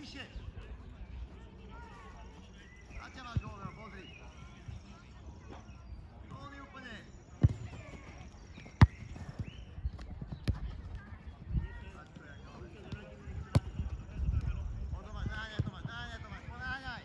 bližšie. Zaťa máš voľného, pozri. Voľný úplne. Tomáš, naháňaj, Tomáš, ponáháňaj.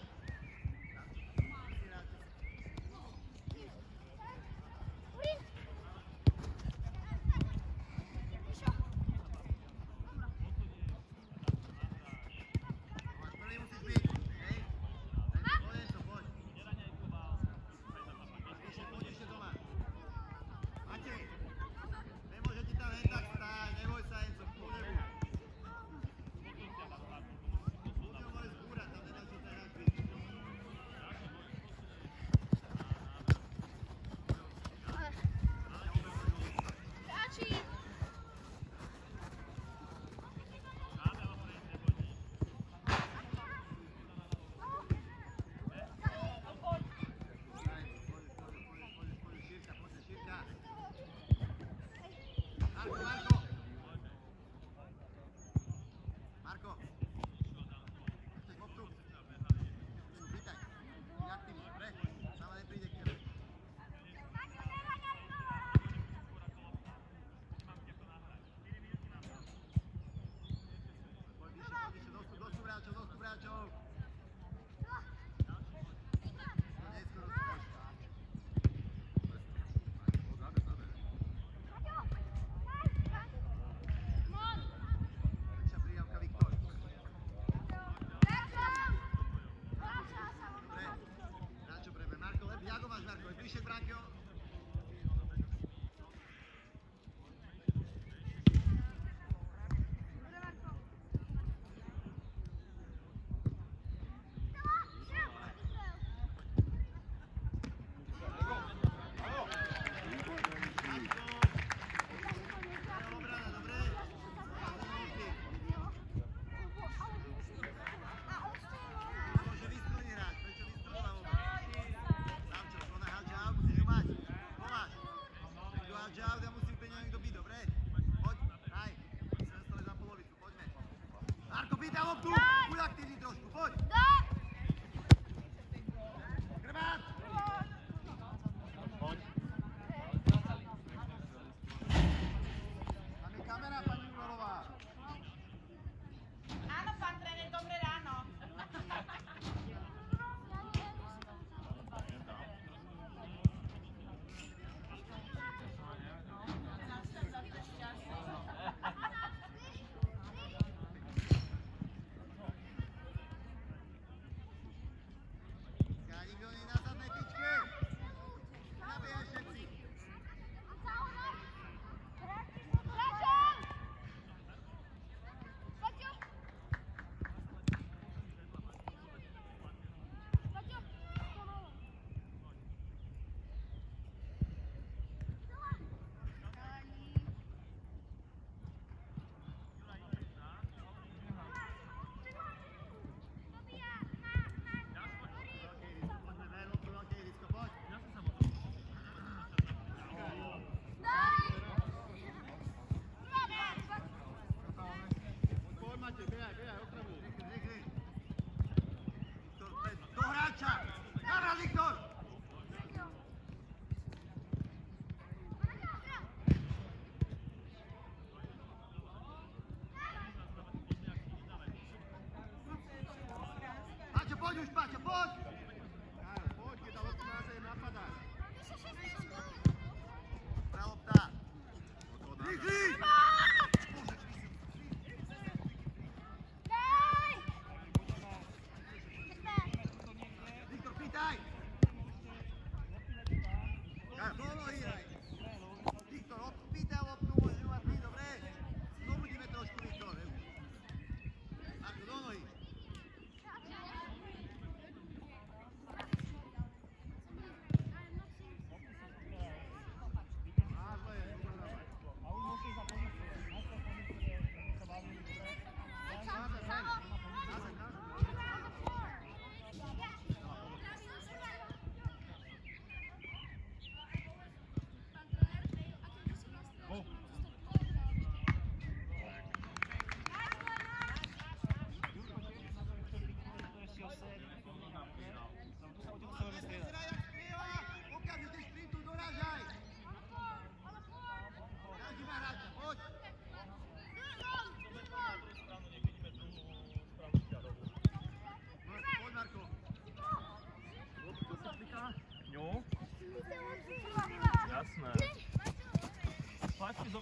Marko! Chceš loptu? Vítaj. Neaktívni, pre. Sama nepríde k tebe. Poď vyššie, dostup hráčov. Ako máš, Marko? Je bližšie, Branko? Ja musím úplne niekto byť, dobre? Poď, daj. Musíme stali za polovicu, poďme. Marko, pýtaj loptu! Buď aktívny trošku, poď! Grbát! Poď. Tam je kamera, pani Urolová. Áno, pán tréner, dobré ráno. Do hráča! Naraz, Viktor! Paťo, poď už, Paťo, poď! Poď, keď tá lopta na zem napadá. Dobrá lopta. Rýchli!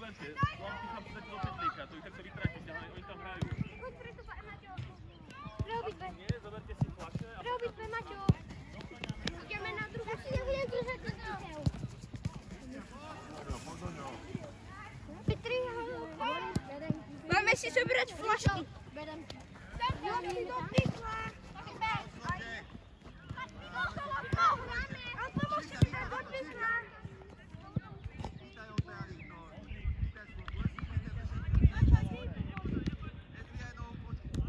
lepšie. Chlapci chlapci do petlíka, to ich tak to vytratíte, ale oni tam hrajú. Nie, zoberte si fľaše a... Ideme na druhú. Asi nebudem držať to druhého. Máme si zobrať flašky. Berem ti. Do pykla. A pomôžte mi dať do pykla. Vítaj opět, Viktor. Vítaj spolu. Nezvíjaj nohu, počkej.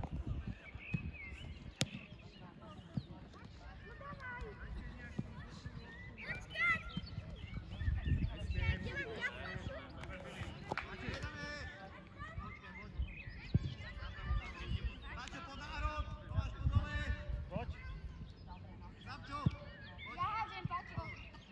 Maťo, pod národ, Tomáš pod dole. Poď. Samčo, poď. Ja hádžem, Paťo.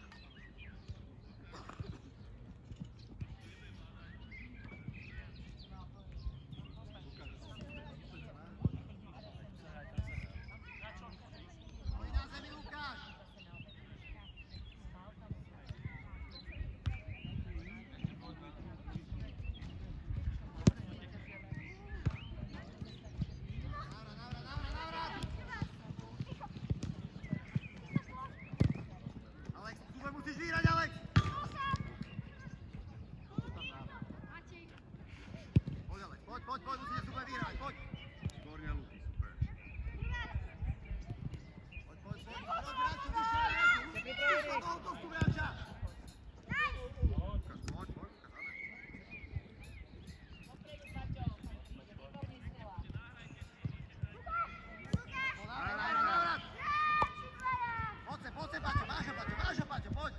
Poď na zemi, Lukáš. Alex, zube musíš vyhrať, Alex! Poď, Alex, poď, musíte zube vyhrať, poď! Výborne, Luky, super. Poď, Brančo, vyššie, vyššie, do útoku, Branča! Poď, dáme. Návrat! Poď sem, Paťo, máš ho, Paťo, poď!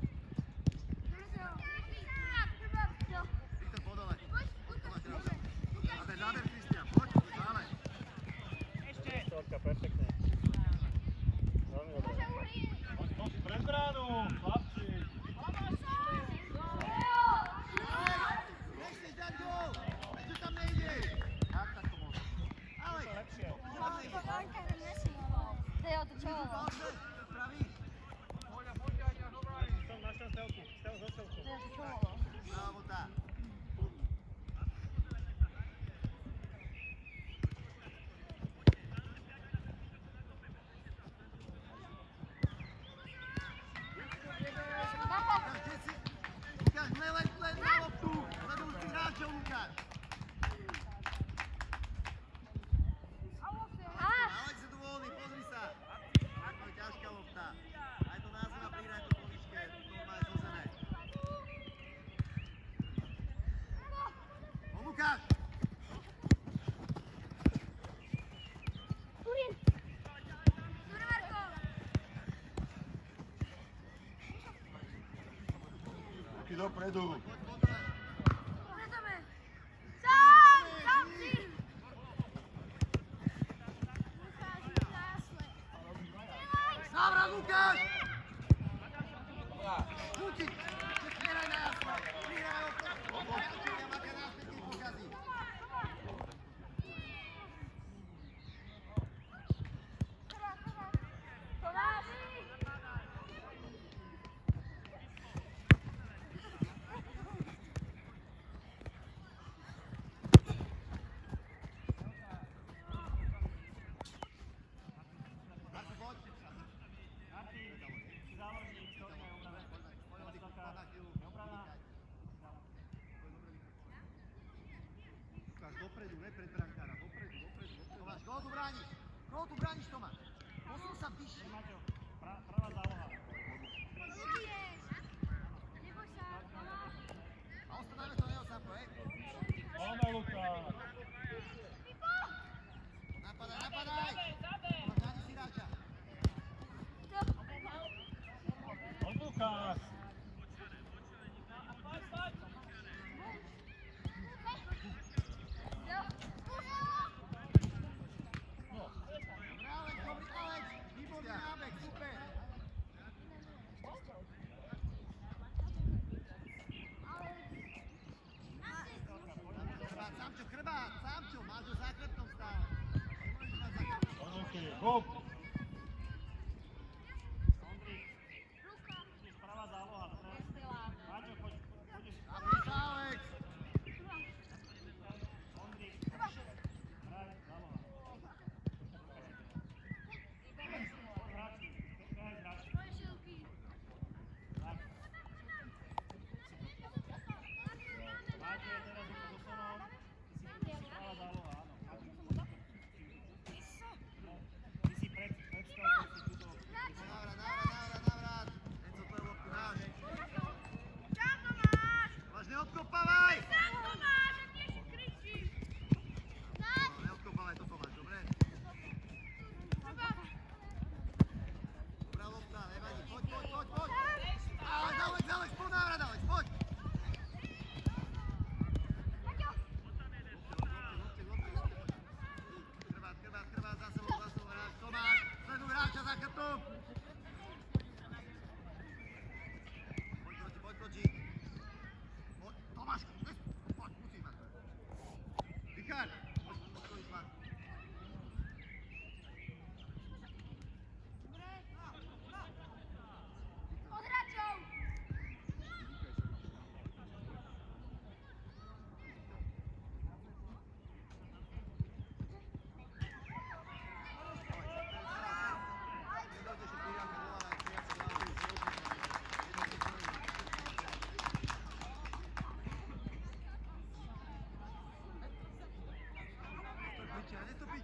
Viktor, poď dole. Tomáš, teraz. Záber, Kristian, poď, dále. Storka, perfektne. Veľmi dobré. Poď pred bránu, chlapci. Nechceš dať gól! Prečo tam nejdeš? Jak tak to môže? Alex! Lepšie. Pauze, spravíš? Som našiel stelku, stel zo stelku. Bravo, tá. Lukáš, neleď len na loptu! Sleduj si hráčov, Lukáš! Alex je tu voľný, pozri sa! Ako je ťažká lopta. Aj to názor a prihraj to po výške, to má zozené. No, Lukáš! Ruky dopredu. Poď dole. Návrat, Lukáš! Luky, nehraj na jasno. Prihraj ho, prihraj ho, máte náspäť, keď pokazí. Marko, poď. Lukáš, dopredu, ne pred brankára, dopredu. Tomáš, koho tu brániš? Koho tu brániš, Tomáš? Posun sa vyššie. Maťo, pravá záloha. A ostaneme to neho sám, hej? Áno, Lukáš. Napadaj! Tomáš, nájdi si hráča. Poď, Lukáš. Dobrý Alex, výborný nábeh, super. Chrbát, Samčo, máš ho za chrbtom stále. Nemôžeš mať za chrbtom. Poďte, hop. Ondrík. Ideš pravá záloha, dobre? Maťo, poď. Napíš, Alex.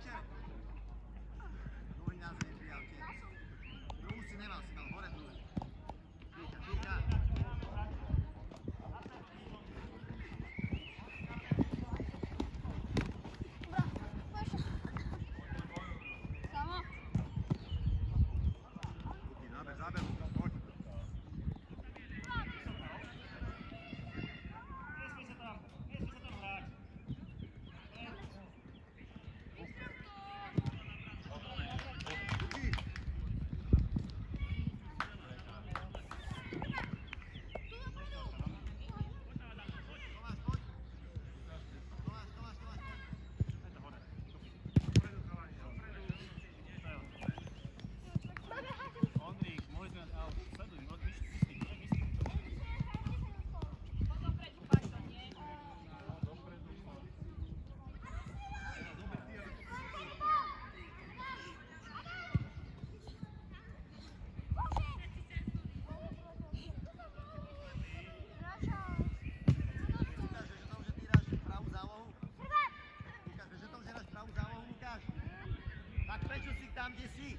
Večer. Druhý nás neprijavte. Druhú si nemal, si mal hore druhý. Víťa, Víťa. Záber, poď. Tak prečo si tam, kde si?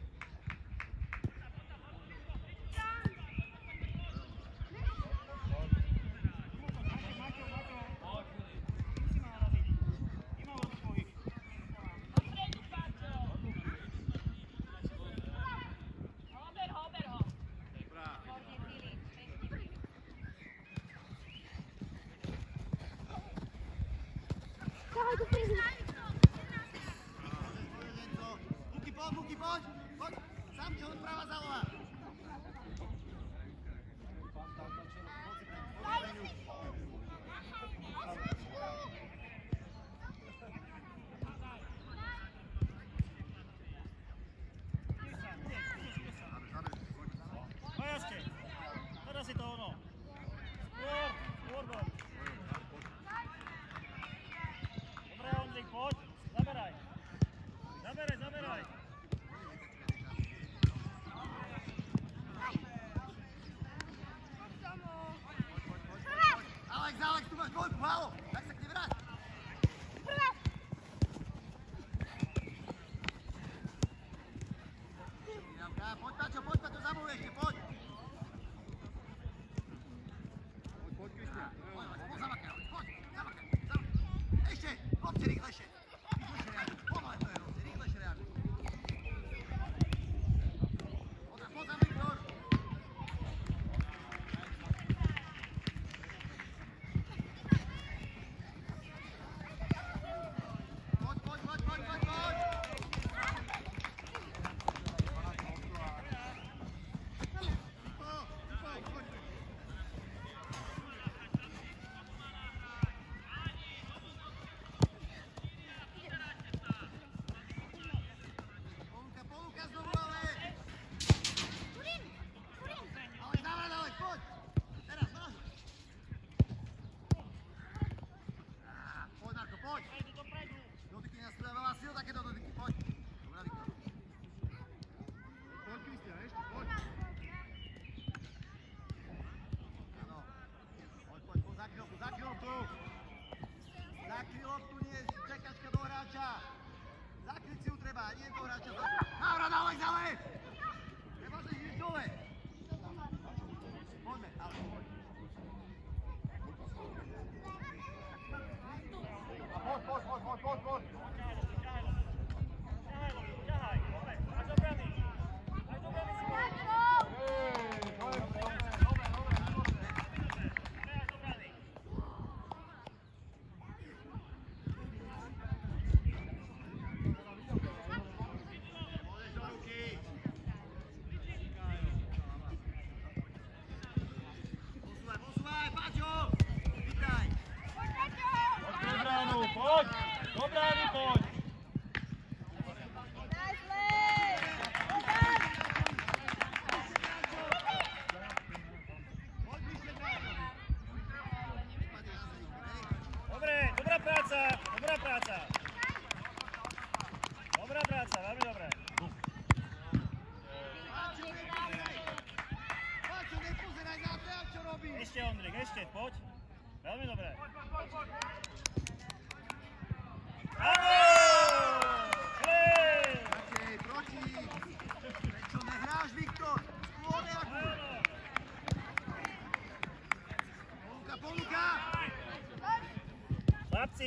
Muky, poď! Poď! Sám čo odpráva záloha! Vajaste! Teraz je to ono! Skôr gol! Dobre, Ondrik, poď! Zaberaj! Zaberaj! Alex, tu máš dvojku, halo! Tak sa k nej vráť! Poď, Paťo, zamuj ešte, poď! Poď, Kristian. Poď, zamakaj, poď, zamakaj. Ešte, chlapci, rýchlejšie. Rýchlejšie reaguj, pomalé to je, chlapci, rýchlejšie reaguj. Poď tam, Viktor. Poď.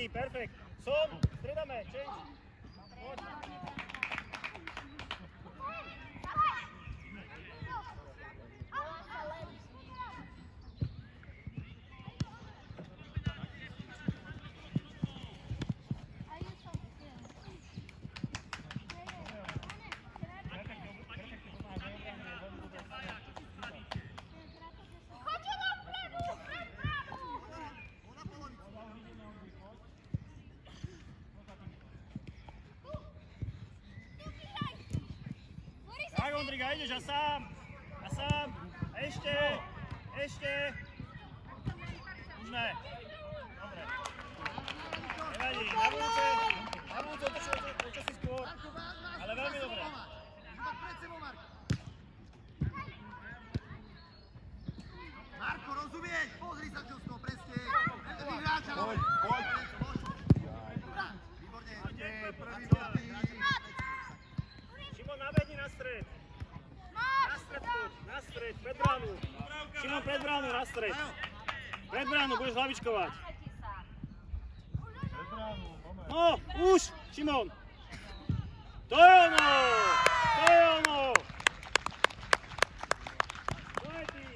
perfekt. Som, striedame, change. Poď. Tak, Ondriga, ideš a sám. A sám. Ešte. Už ne. Dobre. Nevadí, na budúce otočil si skôr. Ale veľmi dobre. Marko, rozumieš? Pozri sa, čo z toho presne. Vyhráča. Poď. Výborne. Prvý dotyk. Šimon, nabehni na stred. Na stred, pred bránu. Šimon, pred bránu, na stred. Pred bránu, budeš hlavičkovať. No, už, Šimon. To je ono. To je ty.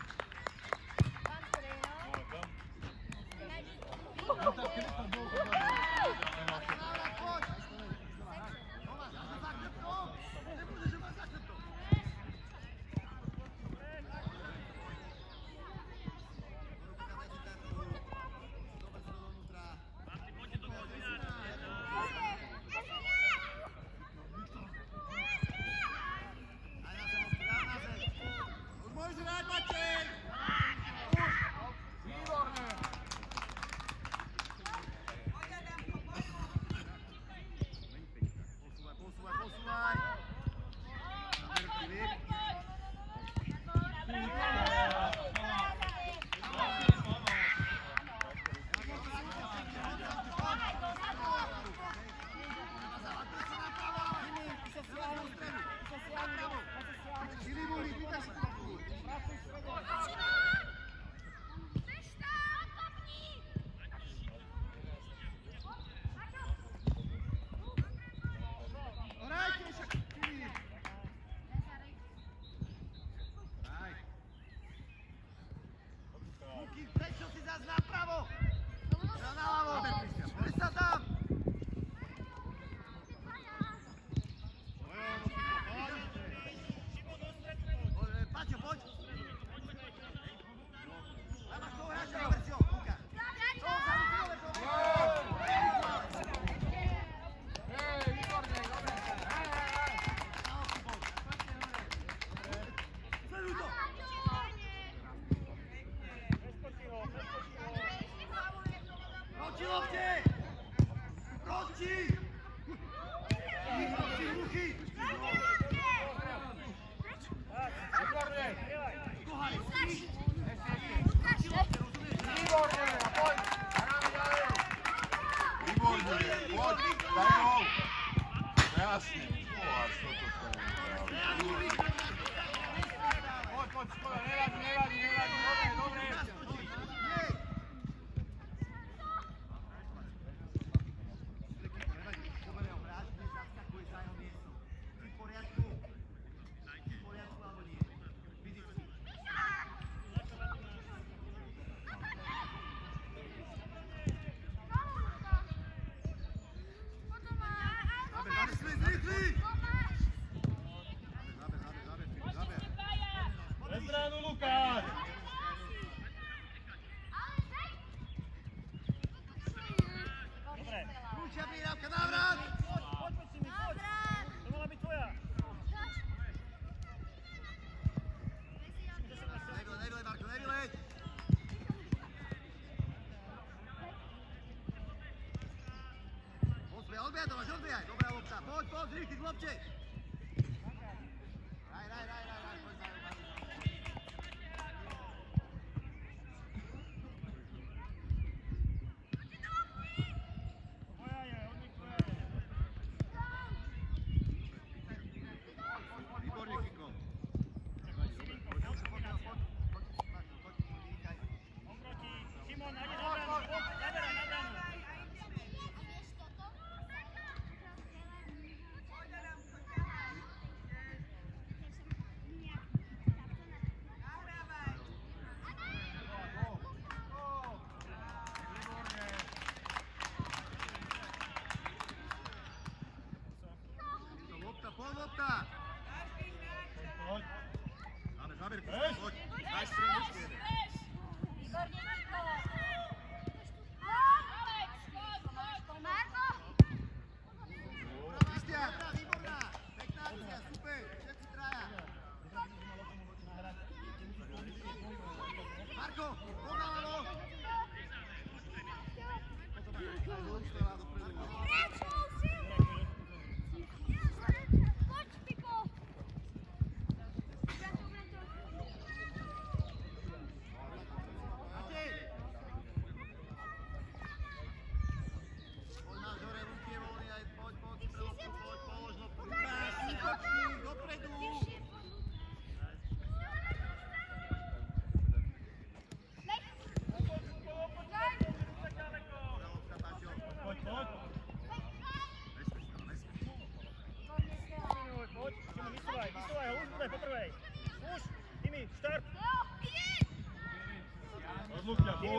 Prečo si zás napravo? Naľavo! Poď sa tam! Paťo, poď! Tam máš toho hráča, Robercio, Luka! Výborné, dobre! Sleduj to! Proti lopte! Proti! Ruchy! Výborne. Kohaj! Výborne. Poď. Hráme ďalej. Výborne. Poď. Daj gól. Krásne. Až toto sa neviem. Poď, škoda. Nevadí. Dobre. Pred bránu, Lukáš. Dobre. Kľúčia prihrávka, návrat! Poď, Simi, poď. To mala byť tvoja. Nevylej, Marko, nevylej! Odbijaj to, máš odbijaj! Dobrá lopta, poď, rýchli k lopte! Raj, poď sa. Tvoja je, odnik tvoja je. Výborne, Kiko. On proti. Šimon, nájdeš na bránu. Zaberaj na bránu.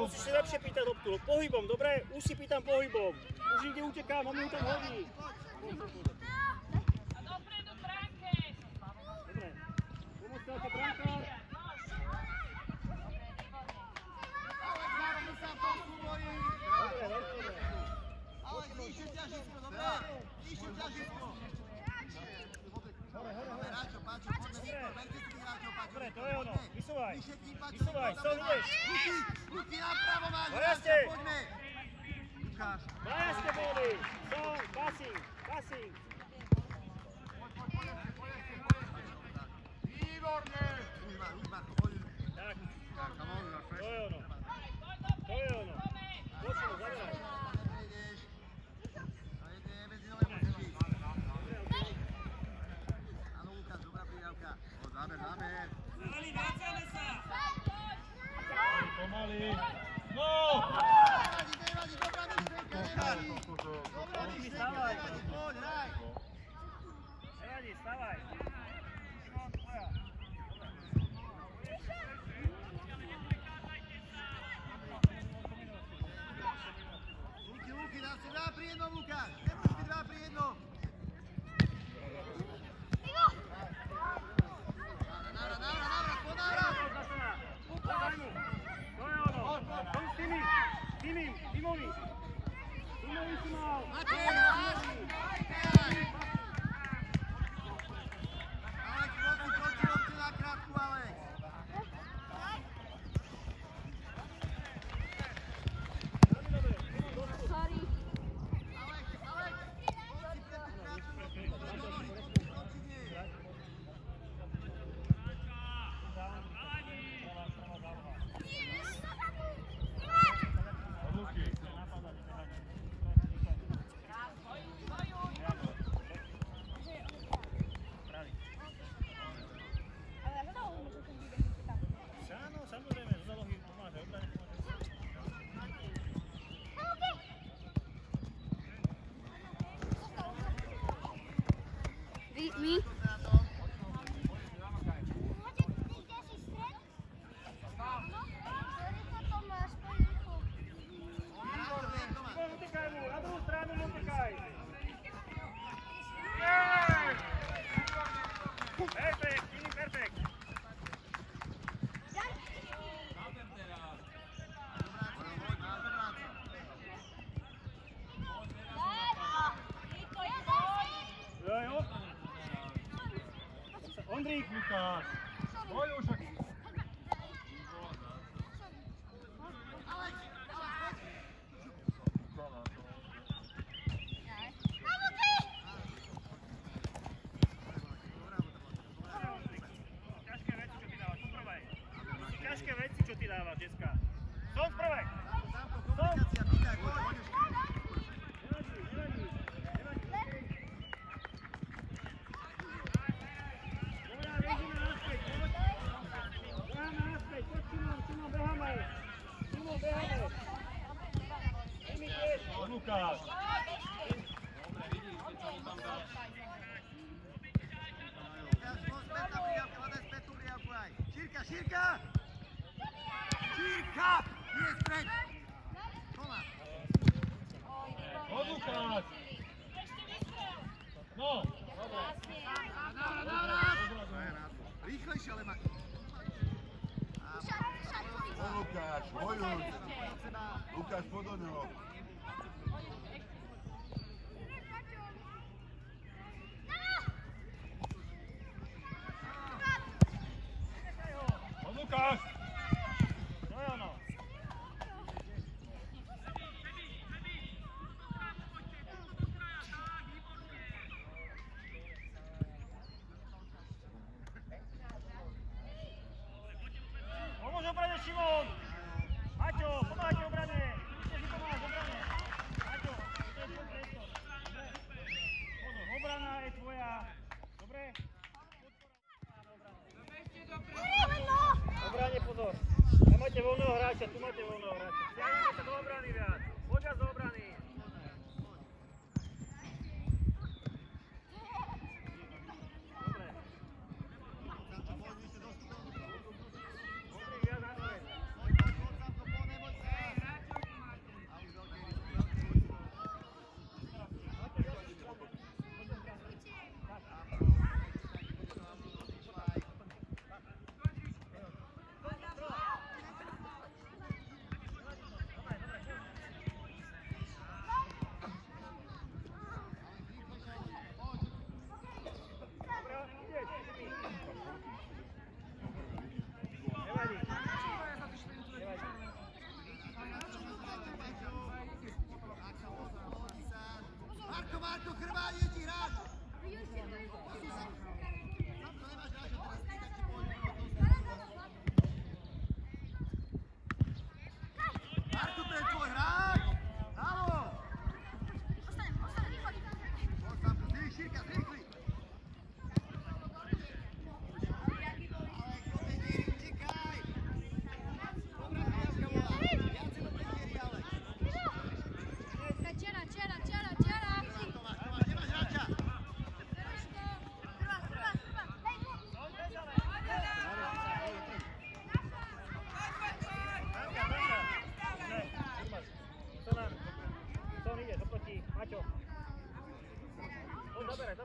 musíš si lepšie pýtať loptu. Pohybom, dobre? Už si pýtam pohybom. Už ide utekám, on mi tam hodí. A dopredu bránke. Dobre. Pomôžte ako brankár. Alex, sa v tom súboji. Dobre. Alex, nižšie ťažisko, dobre? Nižšie ťažisko. Dobre, Ráčo, Páčo, poďme rýchlo, verte si tých Ráčo, Páčo. Dobre, to je ono. Vysúvaj. Vyššie tým, Páčo, Vysúvaj, rýchlo, co dobre, ideš? Ruky napravo máš, No Ráčo, jasne. poďme. Lukáš. Bajaste boli. Song, passing, passing. Výborne! Už Marko, poď. Tak, Come on, you're to fresh. je ono. To je ono. Počuj, zaberaj. Neprejdeš. A jedne benzínové musíš ísť. Áno, Lukáš, dobrá pridávka. Záber, záber. Pomaly. No! Nevadí, dobrá myšlenka, nevadí. Dobrá myšlenka, nevadí, poď, hraj. Nevadí, stávaj. No, tvoja. Ruky, dá si 2 pri jednom, Lukáš. Nemôžeš byť 2 pri jednom. Návrat, po návrat. Podaj mu. To je ono. Som s tými. Timovi. Timovi si mal. Matej, hraj. Alex, poď na krátku, Alex. Sorry. Alex, poď si pre tú krátku, poď do nohy, poď si nie. Od Luky. Ale ja to môžem ten vidieť tam. Áno, samozrejme, zo zálohy pomáže, obrane pomáže. My? Utekaj mu, na druhú stranu utekaj. Perfekt, Timi, perfekt. Jo, jo. Ondrík. Lukáš. Poď už. Ťažké veci, čo ty dávaš, dneska. Som z prvej. Komplikácia, pýtaj, poď. Nevadí. Dobre, bežíme naspäť. Beháme naspäť, poď Šimon, beháme. Šimon, beháme. Emi tiež. Poď Lukáš. Lukáš, poď späť na priávke, hľadaj späť tú priávku aj. Šírka! Šírka! Nie späť! Tomáš. Poď Lukáš. No. Návrat! Rýchlejšie, ale máš. No, Lukáš, bojuj. Lukáš, poď do neho. Poď Lukáš. To je ono. Pomôž obrane, Šimon! Maťo, pomáhajte obrane! Vidíte, že pomáhaš obrane! Maťo, to je tvoj priestor. Dobre. Pozor, obrana je tvoja. Dobre? Obrane pozor. Tam máte voľného hráča, tu máte voľného hráča. Stiahnite sa do obrany viac. Poďa do obrany. Dobre. Ondrík, viac naspäť. Poď, Samko, poď, neboj sa. Zaberaj.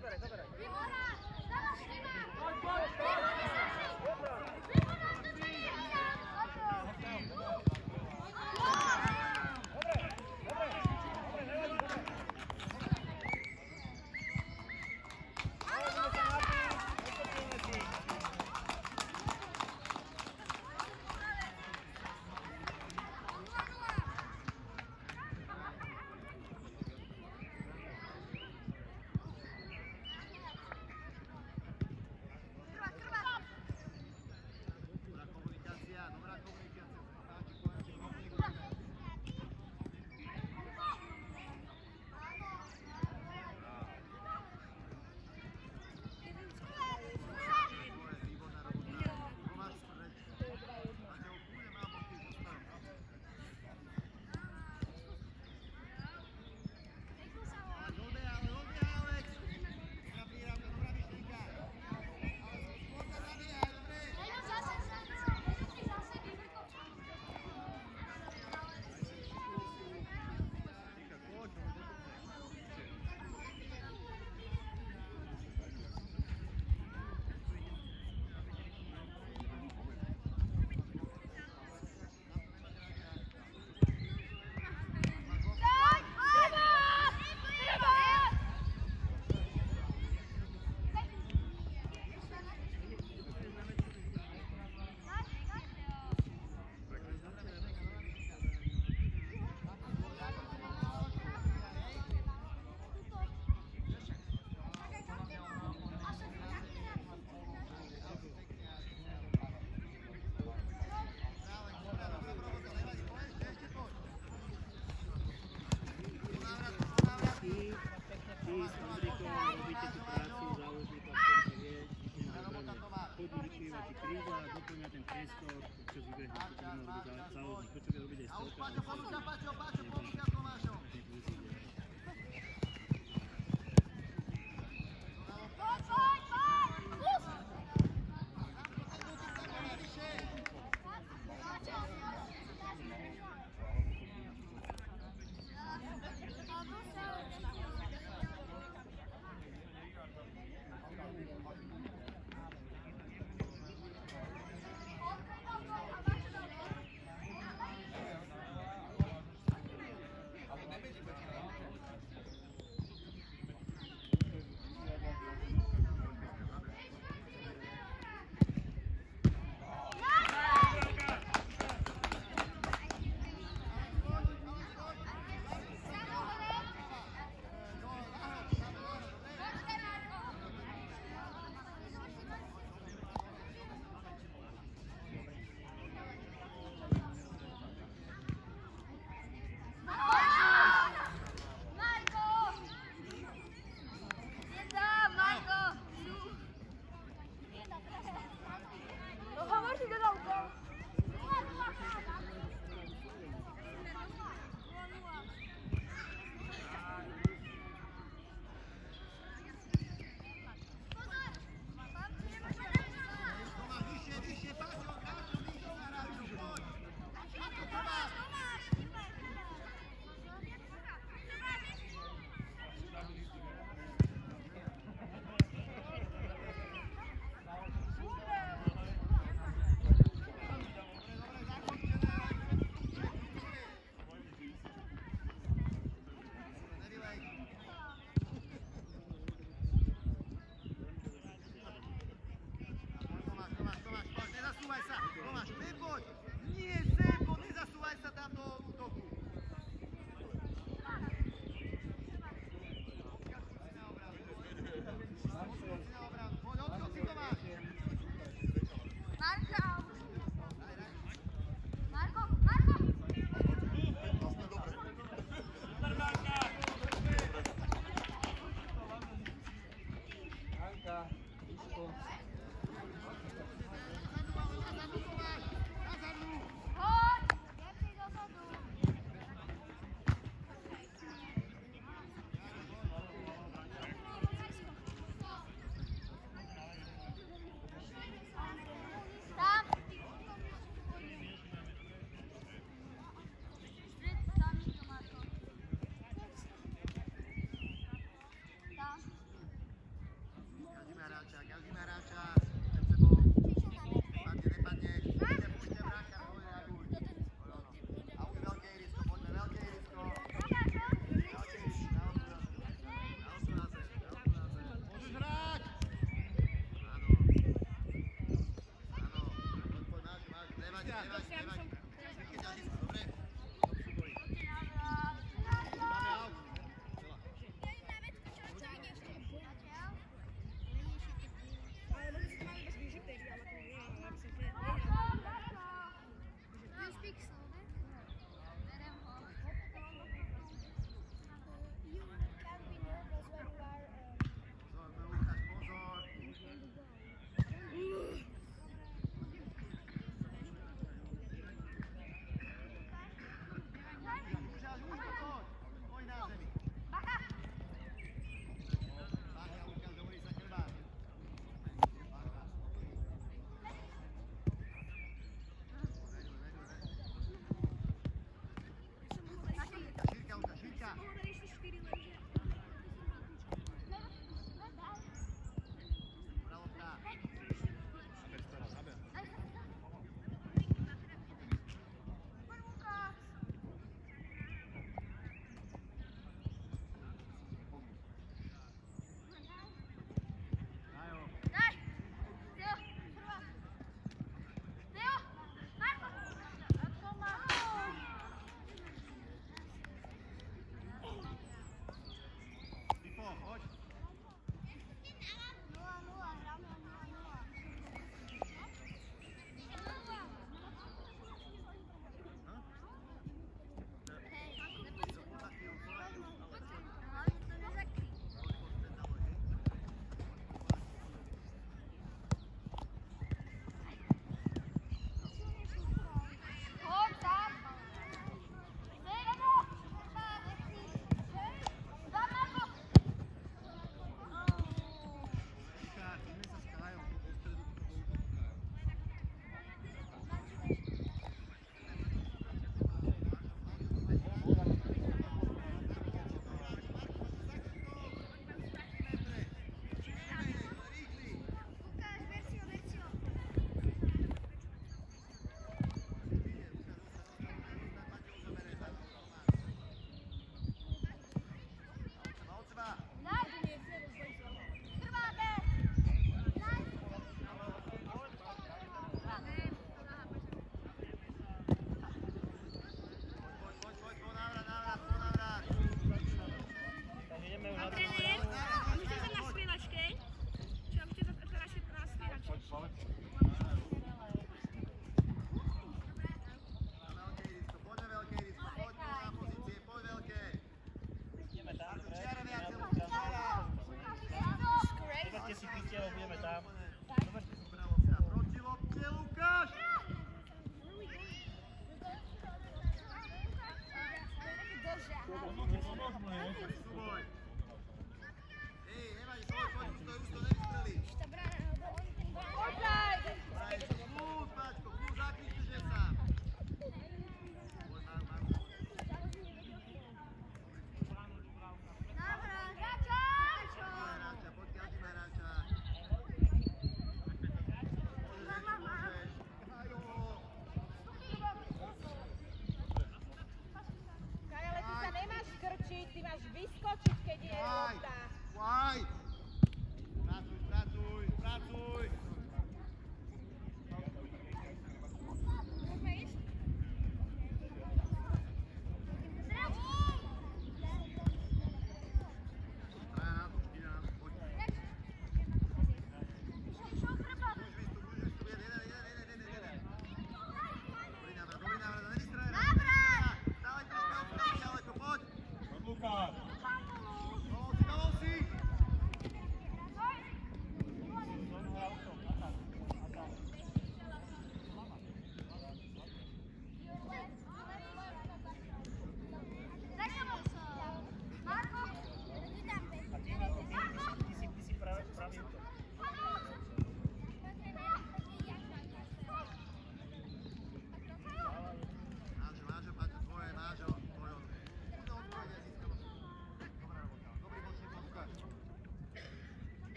Daj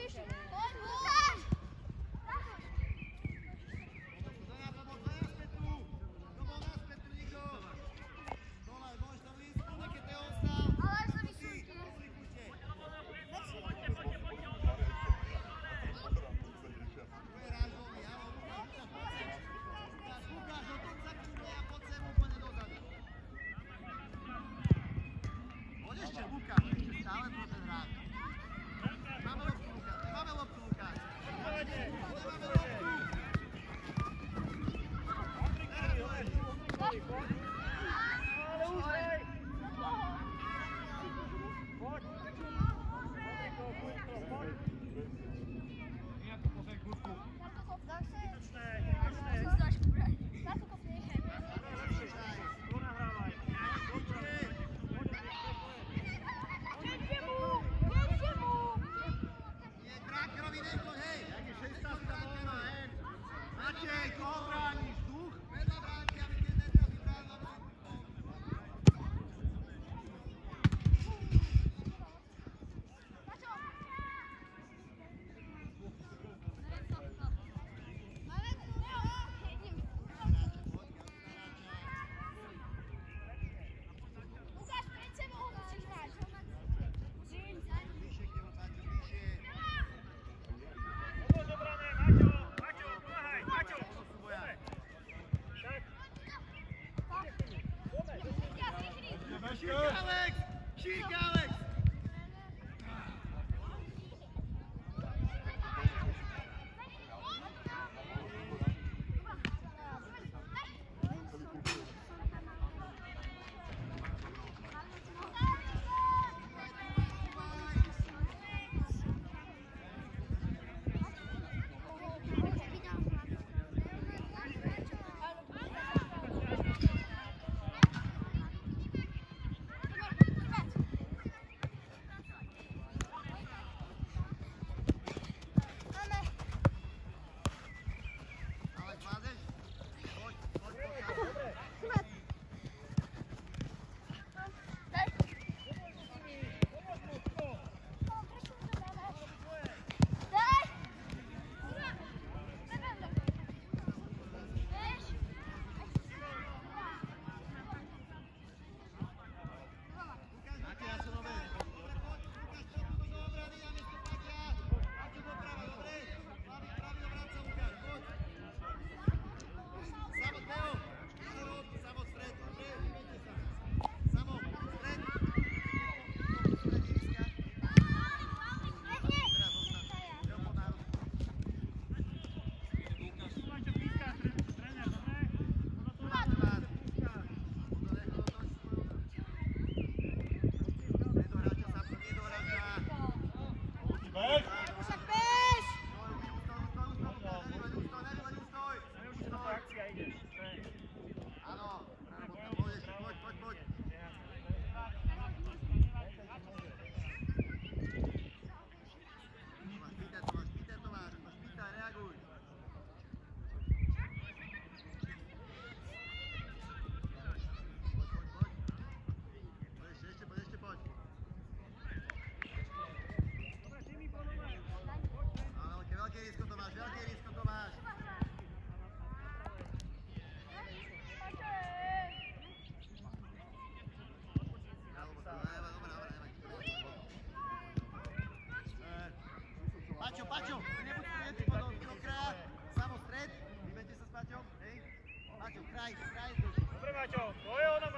Paťo, nebuď tu do kraja, samo stred, vymente sa s Paťom, hej. Paťo, kraj. Dobre, Maťo, to je ono,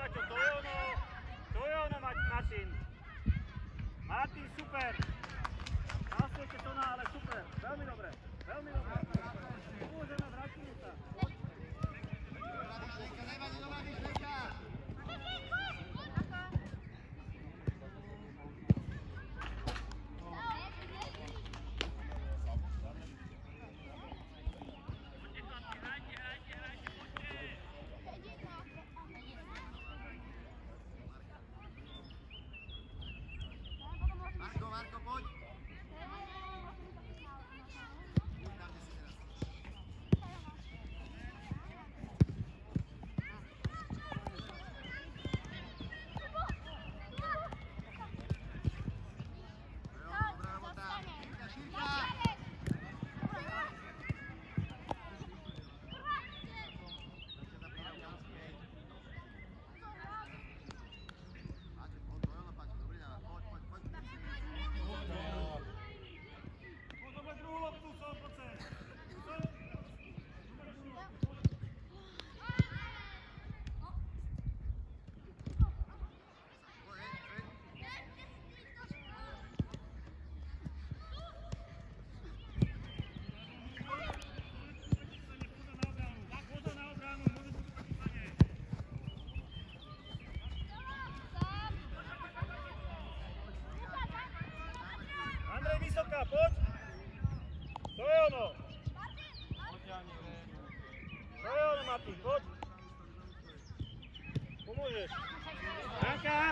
Martin. Martin, super. Následujte to ale super, veľmi dobre. Môžeme, vrátime sa. Dobrá myšlenka, nevadí, dobrá myšlenka. Marko, poď. Tam, kde si Janka, poď! To je ono! To je ono, Martin, poď! Pomôžeš! Jankár!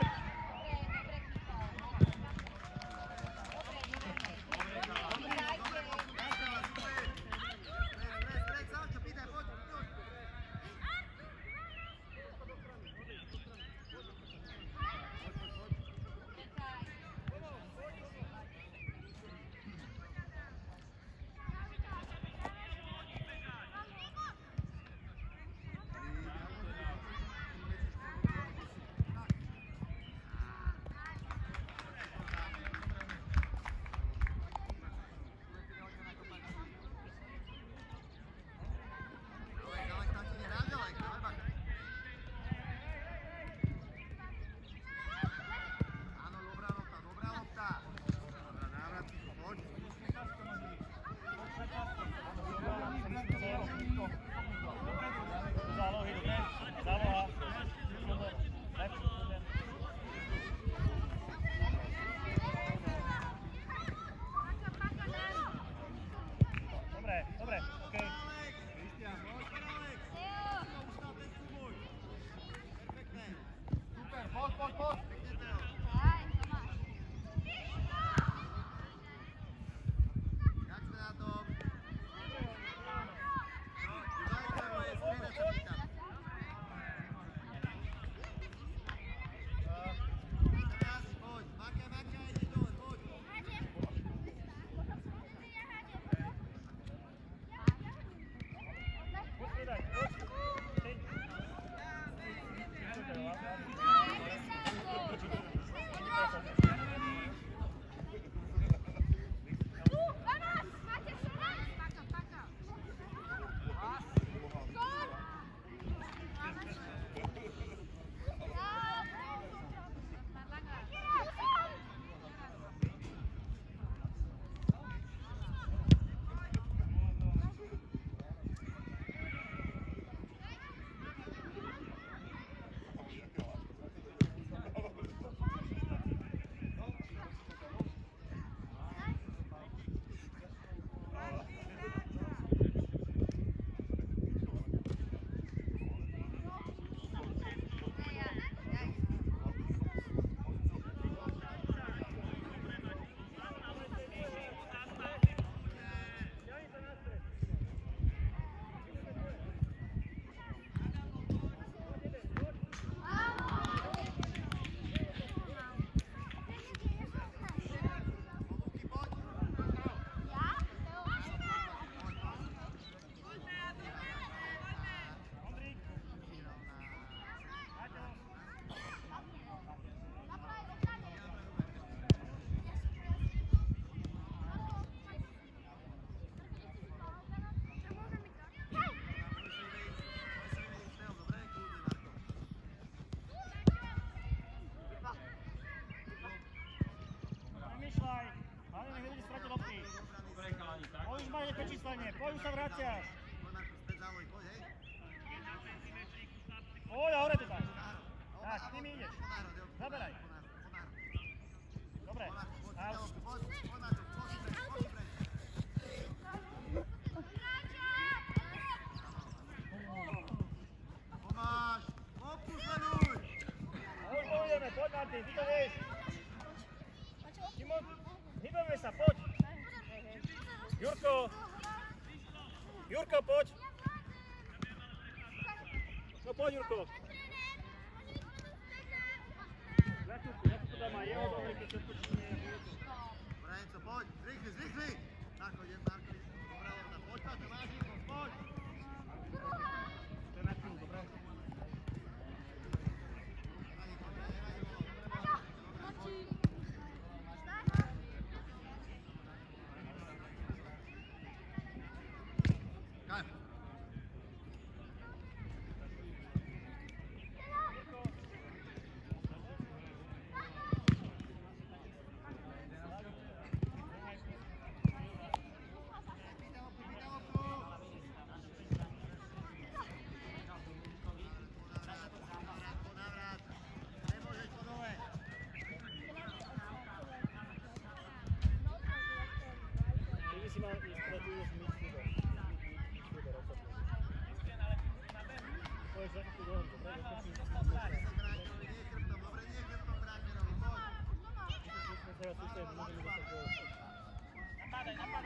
Zálohy, dobre? Záloha. Dobre, dobre, okej. Super, poď, poď, poď. Poď sa vraciaš. Poď a hore to tam. Tak, s nimi ideš. Zaberaj. Dobre. Tomáš, opúšlenuj! Už bojujeme, poď Martin, ty to vieš. Šimon, hýbeme sa, poď. Jurko. Jurko, poď. No poď, Jurko. Jakub tam má jeho dobre, keď sa počíne. Brajenco, poď, zrýchli, zrýchli! Tak, idem, Markovi, dobrá lopta, poď pa, Tomášiko, poď! To je na chvíľu, dobré? sused, môžeme dostať gól. Napadaj, napadaj.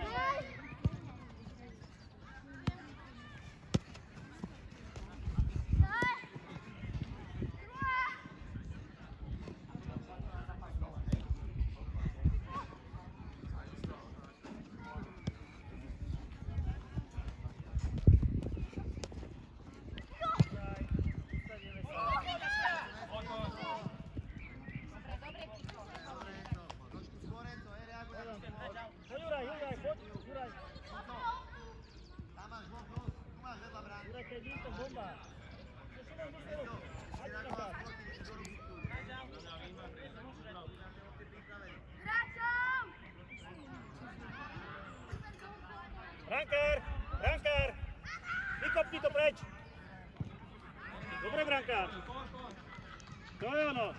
Brankár! Vykopni to preč! Dobre, brankár! To je ono!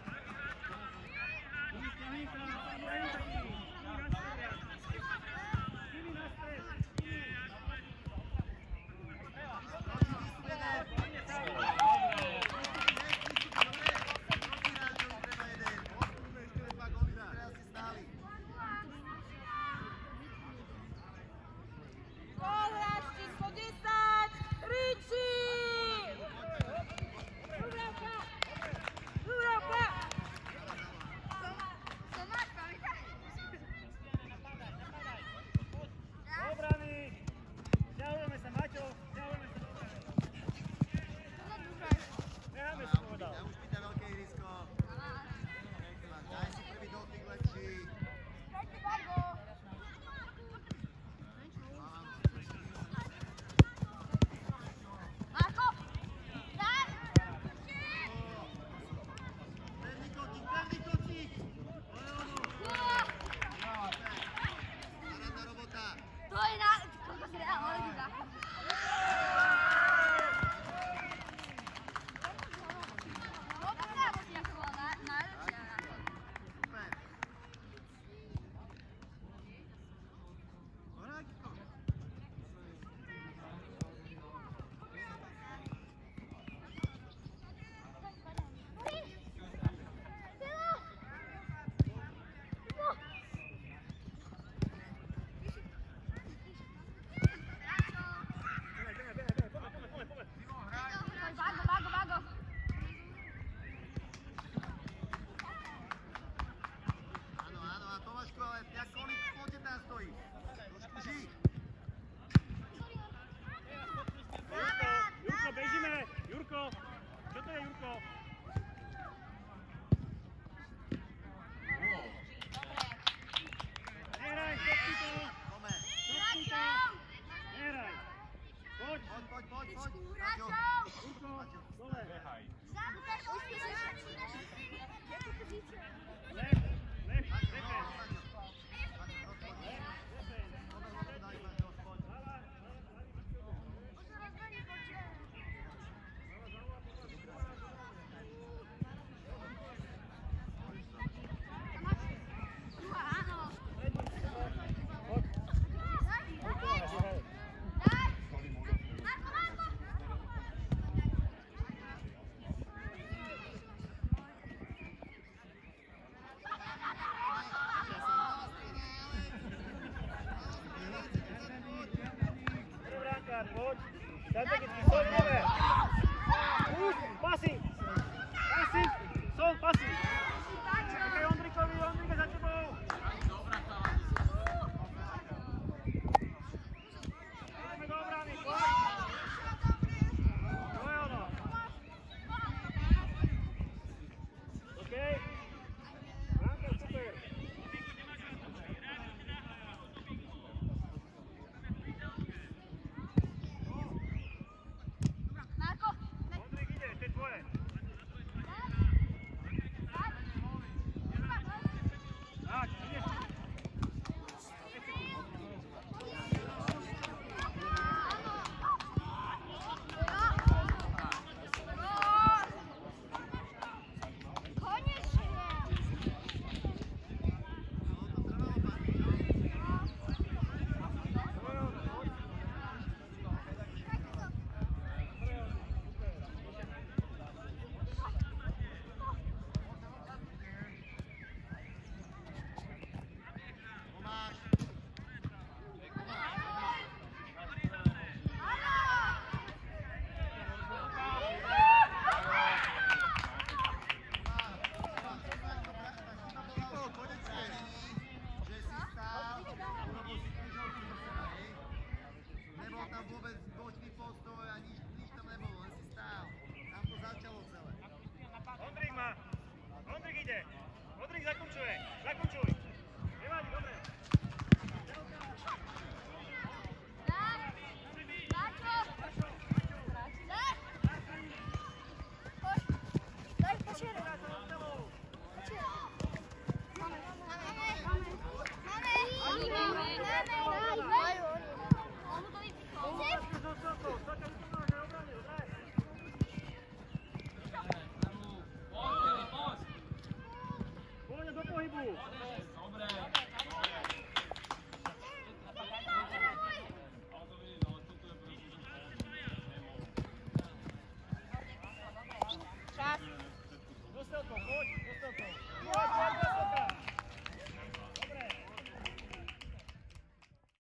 Kostelko, poď, Kostelko. Druhá tvoja.